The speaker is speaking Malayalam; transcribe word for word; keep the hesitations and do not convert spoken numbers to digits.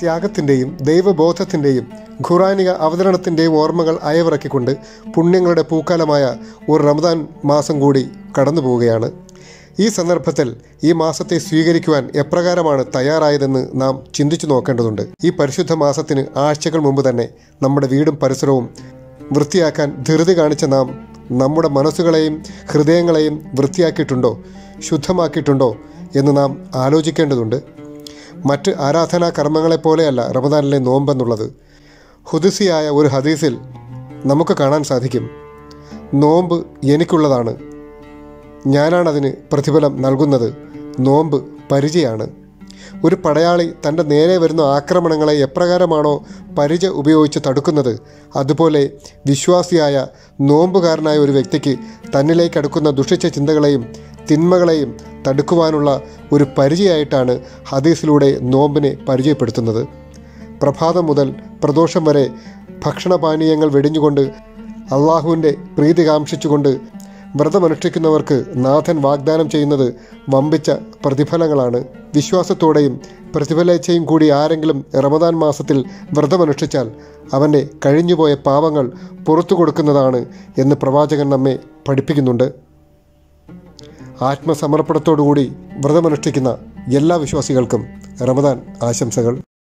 ത്യാഗത്തിൻ്റെയും ദൈവബോധത്തിൻ്റെയും ഖുറാനിക അവതരണത്തിൻ്റെയും ഓർമ്മകൾ അയവിറക്കിക്കൊണ്ട് പുണ്യങ്ങളുടെ പൂക്കാലമായ ഒരു റമദാൻ മാസം കൂടി കടന്നു പോവുകയാണ്. ഈ സന്ദർഭത്തിൽ ഈ മാസത്തെ സ്വീകരിക്കുവാൻ എപ്രകാരമാണ് തയ്യാറായതെന്ന് നാം ചിന്തിച്ചു നോക്കേണ്ടതുണ്ട്. ഈ പരിശുദ്ധ മാസത്തിന് ആഴ്ചകൾ മുമ്പ് തന്നെ നമ്മുടെ വീടും പരിസരവും വൃത്തിയാക്കാൻ ധൃതി കാണിച്ച നാം നമ്മുടെ മനസ്സുകളെയും ഹൃദയങ്ങളെയും വൃത്തിയാക്കിയിട്ടുണ്ടോ, ശുദ്ധമാക്കിയിട്ടുണ്ടോ എന്ന് നാം ആലോചിക്കേണ്ടതുണ്ട്. മറ്റ് ആരാധനാ കർമ്മങ്ങളെപ്പോലെയല്ല റമദാനിലെ നോമ്പെന്നുള്ളത്. ഹുദുസിയായ ഒരു ഹദീസിൽ നമുക്ക് കാണാൻ സാധിക്കും, നോമ്പ് എനിക്കുള്ളതാണ്, ഞാനാണതിന് പ്രതിഫലം നൽകുന്നത്, നോമ്പ് പരിചയാണ്. ഒരു പടയാളി തൻ്റെ നേരെ വരുന്ന ആക്രമണങ്ങളെ എപ്രകാരമാണോ പരിച ഉപയോഗിച്ച് തടുക്കുന്നത്, അതുപോലെ വിശ്വാസിയായ നോമ്പുകാരനായ ഒരു വ്യക്തിക്ക് തന്നിലേക്ക് അടുക്കുന്ന ദുഷിച്ച ചിന്തകളെയും തിന്മകളെയും തടുക്കുവാനുള്ള ഒരു പരിചയമായിട്ടാണ് ഹദീസിലൂടെ നോമ്പിനെ പരിചയപ്പെടുത്തുന്നത്. പ്രഭാതം മുതൽ പ്രദോഷം വരെ ഭക്ഷണപാനീയങ്ങൾ വെടിഞ്ഞുകൊണ്ട് അള്ളാഹുവിൻ്റെ പ്രീതി കാംക്ഷിച്ചുകൊണ്ട് വ്രതമനുഷ്ഠിക്കുന്നവർക്ക് നാഥൻ വാഗ്ദാനം ചെയ്യുന്നത് വമ്പിച്ച പ്രതിഫലങ്ങളാണ്. വിശ്വാസത്തോടെയും പ്രതിഫലേച്ഛയും കൂടി ആരെങ്കിലും റമദാൻ മാസത്തിൽ വ്രതമനുഷ്ഠിച്ചാൽ അവൻ്റെ കഴിഞ്ഞുപോയ പാപങ്ങൾ പുറത്തു കൊടുക്കുന്നതാണ് എന്ന് പ്രവാചകൻ നമ്മെ പഠിപ്പിക്കുന്നുണ്ട്. ആത്മസമർപ്പണത്തോടുകൂടി വ്രതമനുഷ്ഠിക്കുന്ന എല്ലാ വിശ്വാസികൾക്കും റമദാൻ ആശംസകൾ.